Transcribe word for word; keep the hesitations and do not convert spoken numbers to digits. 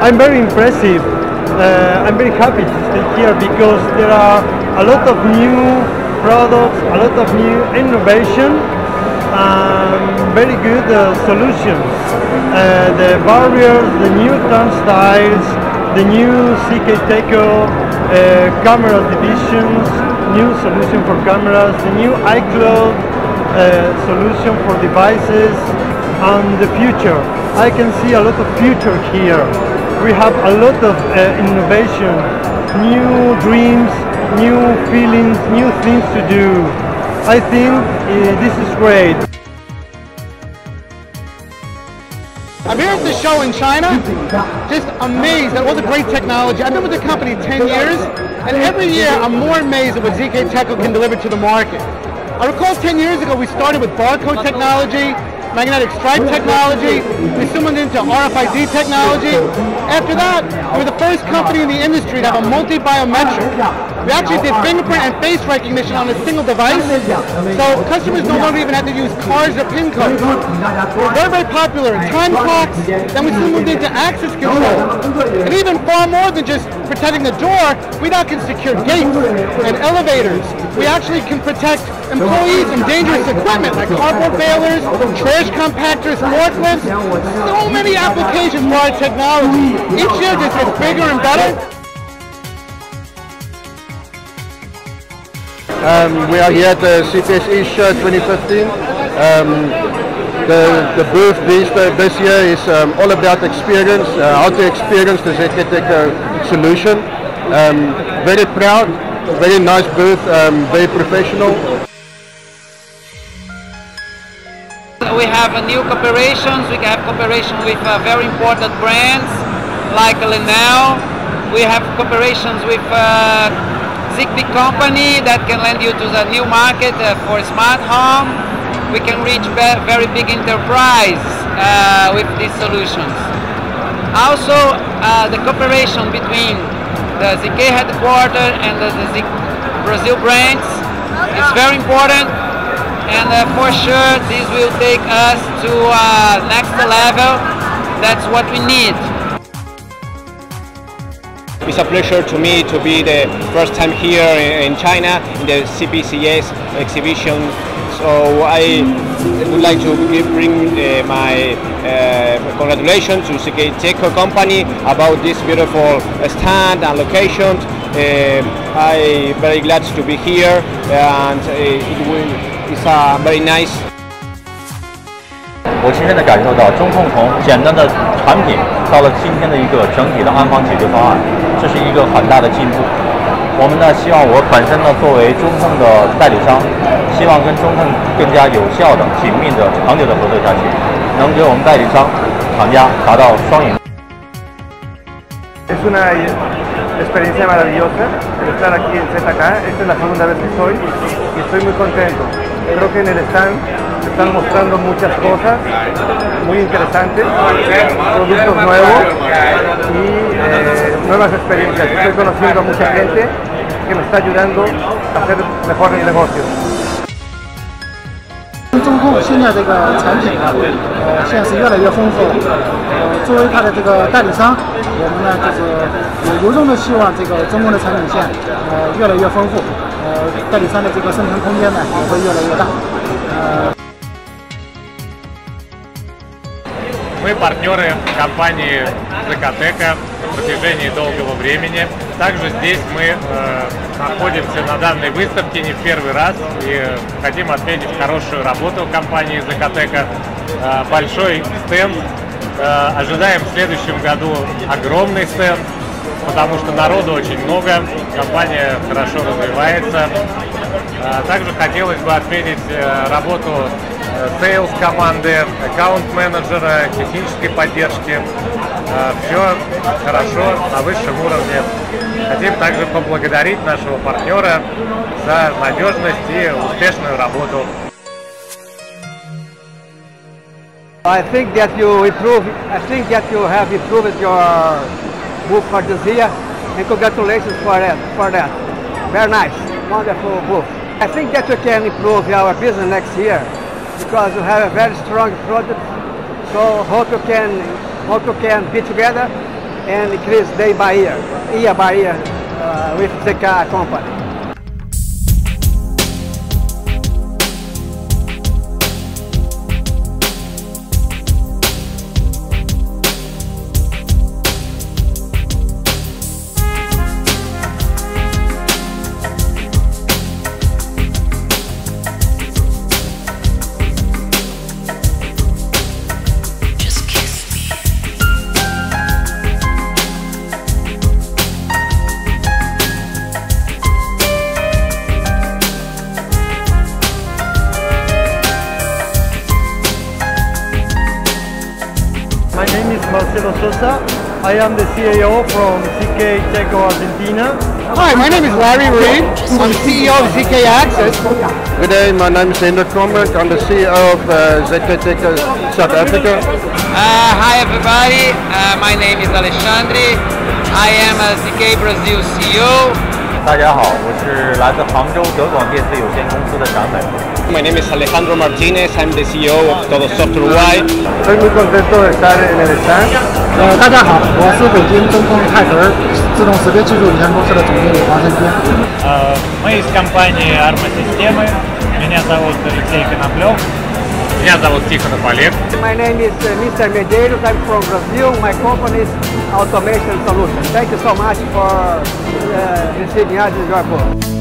I'm very impressive. Uh, I'm very happy to stay here because there are a lot of new products, a lot of new innovation, um, very good uh, solutions. Uh, the barriers, the new turnstiles, the new ZKTeco uh, camera divisions, new solution for cameras, the new iCloud uh, solution for devices, and the future. I can see a lot of future here. We have a lot of uh, innovation, new dreams, new feelings, new things to do. I think uh, this is great. I'm here at the show in China, just amazed at all the great technology. I've been with the company ten years, and every year I'm more amazed at what ZKTeco can deliver to the market. I recall ten years ago we started with barcode technology, magnetic stripe technology, we soon went into R F I D technology. After that, we were the first company in the industry to have a multi-biometric. We actually did fingerprint and face recognition on a single device, so customers no longer even have to use cards or PIN codes. We're very, very popular in time clocks, then we soon moved into access control. And even far more than just protecting the door, we now can secure gates and elevators. We actually can protect employees from dangerous equipment like cardboard balers, trash compactors, forklifts, so many applications for our technology. Each year just gets bigger and better. Um, we are here at the C P S E show twenty fifteen. Um, the, the booth this, this year is um, all about experience, uh, how to experience the ZKTeco solution. Um, very proud, very nice booth, um, very professional. We have uh, new cooperations. We have cooperation with uh, very important brands like Lenel. We have cooperations with uh, Z K company that can lend you to the new market uh, for smart home. We can reach very big enterprise uh, with these solutions. Also, uh, the cooperation between the Z K headquarters and the, the Z K Brazil brands is very important. And uh, for sure, this will take us to uh, next level. That's what we need. It's a pleasure to me to be the first time here in China in the C P S E exhibition. So I would like to give, bring uh, my uh, congratulations to ZKTeco company about this beautiful stand and location. Uh, I'm very glad to be here, and uh, it will. It's a very nice. 我亲身的感受到，中控从简单的产品到了今天的一个整体的安防解决方案，这是一个很大的进步。我们呢，希望我本身呢，作为中控的代理商，希望跟中控更加有效的、紧密的、长久的合作下去，能给我们代理商、厂家达到双赢。 Es una experiencia maravillosa estar aquí en Z K. Esta es la segunda vez que estoy y estoy muy contento. Creo que en el stand se están mostrando muchas cosas muy interesantes, productos nuevos y eh, nuevas experiencias. Estoy conociendo a mucha gente que me está ayudando a hacer mejores negocios. 中控现在这个产品呢，呃，现在是越来越丰富了。呃，作为它的这个代理商，我们呢就是由衷的希望这个中控的产品线呃越来越丰富，呃，代理商的这个生存空间呢也会越来越大。呃 Мы партнеры компании ZKTeco на протяжении долгого времени. Также здесь мы э, находимся на данной выставке не в первый раз и хотим отметить хорошую работу компании ZKTeco. Э, большой стенд. Э, ожидаем в следующем году огромный стенд, потому что народу очень много, компания хорошо развивается. Э, также хотелось бы отметить э, работу сейлс команды, аккаунт-менеджера, технической поддержки. Все хорошо, на высшем уровне. Хотим также поблагодарить нашего партнера за надежность и успешную работу. I think that you improve. I think that you have improved your book for this year, and congratulations for that. For that, very nice, wonderful book. I think that you can improve our business next year, because you have a very strong product, so hope you can hope you can be together and increase day by year, year by year uh, with Z K company. My name is Marcelo Sosa. I am the C E O from ZKTeco Argentina. Hi, my name is Larry Reed. I'm the C E O of Z K Access. Good day, my name is Hendrik Comrade. I'm the C E O of uh, ZKTeco South Africa. Uh, hi everybody, uh, my name is Alexandre. I am a Z K Brazil C E O. 大家好，我是来自杭州德广电子有限公司的陕北。 My name is Alejandro Martinez. I'm the C E O of Todo Software Y. Estoy muy contento de estar en el stand. 呃，大家好，我是北京中控泰格自动识别技术有限公司的总经理王胜军。 Мы из компании Arma Системы. Меня зовут Алексей Коноплев. Меня зовут Тихон Полев. My name is uh, Mister Medeiros. I'm from Brazil. My company is Automation Solutions. Thank you so much for uh, receiving us in your book.